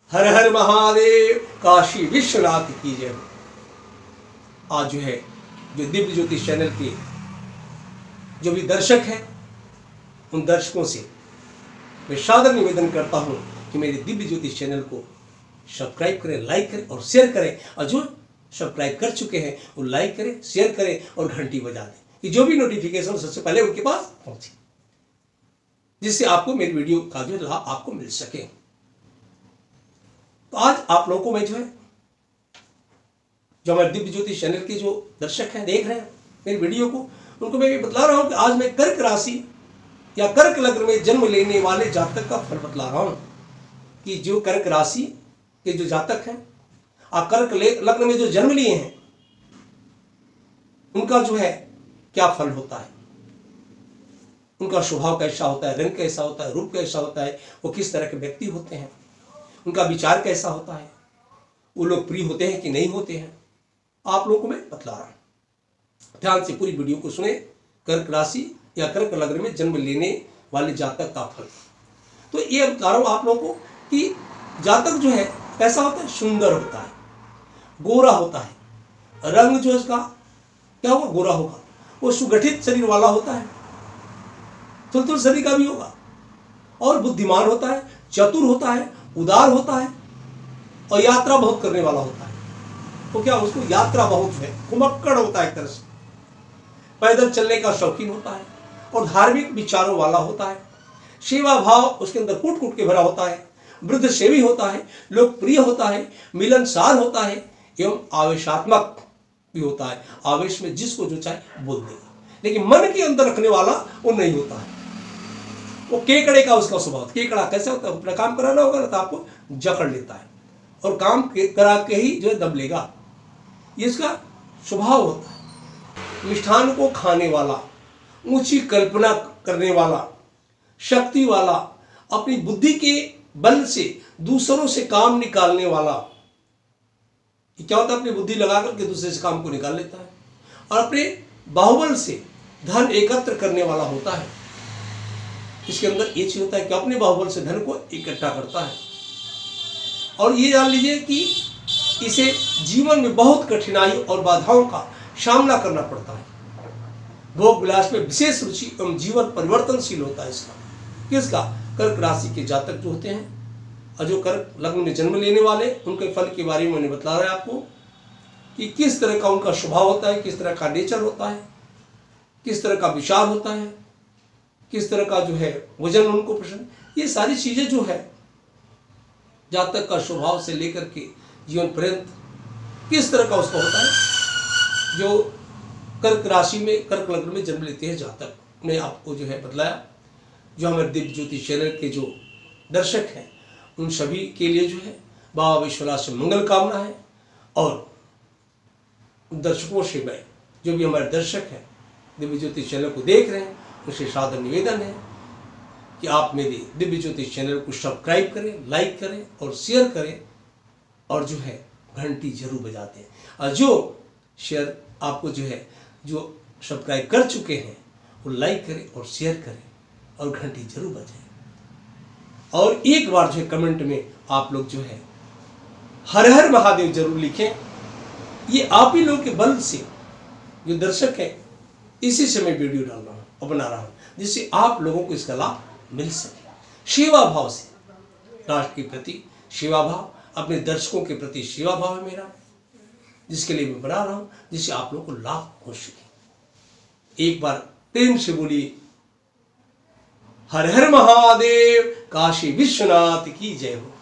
हर हर महादेव, काशी विश्वनाथ की जय हो। आज जो है जो दिव्य ज्योतिष चैनल के जो भी दर्शक हैं, उन दर्शकों से मैं सादर निवेदन करता हूं कि मेरे दिव्य ज्योतिष चैनल को सब्सक्राइब करें, लाइक करें और शेयर करें। और जो सब्सक्राइब कर चुके हैं वो लाइक करें, शेयर करें और घंटी बजा दें कि जो भी नोटिफिकेशन सबसे पहले उनके पास पहुंचे, जिससे आपको मेरी वीडियो का जो लाभ आपको मिल सके। तो आज आप लोगों को मैं जो है जो हमारे दिव्य ज्योतिष चैनल के जो दर्शक हैं, देख रहे हैं मेरी वीडियो को, उनको मैं ये बतला रहा हूं कि आज मैं कर्क राशि या कर्क लग्न में जन्म लेने वाले जातक का फल बतला रहा हूं कि जो कर्क राशि के जो जातक हैं, आप कर्क लग्न में जो जन्म लिए हैं, उनका जो है क्या फल होता है, उनका स्वभाव कैसा होता है, रंग कैसा होता है, रूप कैसा होता है, वो किस तरह के व्यक्ति होते हैं, उनका विचार कैसा होता है, वो लोग प्रिय होते हैं कि नहीं होते हैं, आप लोगों को मैं बतला रहा हूं। ध्यान से पूरी वीडियो को सुने। कर्क राशि या कर्क लग्न में जन्म लेने वाले जातक का फल। तो ये बता रहा हूं आप लोगों को कि जातक जो है कैसा होता है, सुंदर होता है, गोरा होता है, रंग जो इसका क्या होगा, गोरा होगा, वो सुगठित शरीर वाला होता है, थुलथुल शरीर का भी होगा, और बुद्धिमान होता है, चतुर होता है, उदार होता है और यात्रा बहुत करने वाला होता है। तो क्या उसको यात्रा बहुत है, घुमक्कड़ होता है, एक तरह से पैदल चलने का शौकीन होता है और धार्मिक विचारों वाला होता है। सेवा भाव उसके अंदर कूट कूट के भरा होता है, वृद्ध सेवी होता है, लोकप्रिय होता है, मिलनसार होता है एवं आवेशात्मक भी होता है। आवेश में जिसको जो चाहे बोल देगा, लेकिन मन के अंदर रखने वाला वो नहीं होता है। वो केकड़े का उसका स्वभाव। केकड़ा कैसे होता है, अपना काम कराना होगा ना तो आपको जकड़ लेता है और काम करा के ही जो है दम लेगा, ये इसका स्वभाव होता है। मिष्ठान को खाने वाला, ऊंची कल्पना करने वाला, शक्ति वाला, अपनी बुद्धि के बल से दूसरों से काम निकालने वाला। क्या होता है, अपनी बुद्धि लगा करके दूसरे से काम को निकाल लेता है और अपने बाहुबल से धन एकत्र करने वाला होता है। इसके अंदर ये चीज होता है कि अपने बाहुबल से धन को इकट्ठा करता है। और ये जान लीजिए कि इसे जीवन में बहुत कठिनाई और बाधाओं का सामना करना पड़ता है। भोग विलास में विशेष रुचि एवं जीवन परिवर्तनशील होता है इसका। किसका? कर्क राशि के जातक जो होते हैं और जो कर्क लग्न में जन्म लेने वाले, उनके फल के बारे में मैंने बता रहा है आपको कि किस तरह का उनका स्वभाव होता है, किस तरह का नेचर होता है, किस तरह का विचार होता है, किस तरह का जो है वजन उनको पसंद। ये सारी चीजें जो है जातक का स्वभाव से लेकर के जीवन पर्यंत किस तरह का उसका होता है। जो कर्क राशि में कर्क लग्न में जन्म लेते हैं जातक, ने आपको जो है बतलाया। जो हमारे दिव्य ज्योतिष चैनल के जो दर्शक हैं, उन सभी के लिए जो है बाबा विश्वनाथ से मंगल कामना है। और दर्शकों से मैं, जो भी हमारे दर्शक हैं दिव्य ज्योतिष चैनल को देख रहे हैं, उनसे सादर निवेदन है कि आप मेरे दिव्य ज्योतिष चैनल को सब्सक्राइब करें, लाइक करें और शेयर करें, और जो है घंटी जरूर बजाते हैं। और जो शेयर आपको जो है जो सब्सक्राइब कर चुके हैं वो लाइक करें और शेयर करें और घंटी जरूर बजाएं। और एक बार जो है कमेंट में आप लोग जो है हर हर महादेव जरूर लिखें। ये आप ही लोगों के बल से जो दर्शक है, इसी से मैं वीडियो डाल रहा हूँ और बना रहा हूँ, जिससे आप लोगों को इसका लाभ मिल सके। सेवा भाव से, राष्ट्र के प्रति सेवा भाव, अपने दर्शकों के प्रति सेवा भाव है मेरा, जिसके लिए मैं बना रहा हूं, जिससे आप लोगों को लाभ हो सके। एक बार प्रेम से बोलिए हर हर महादेव, काशी विश्वनाथ की जय हो।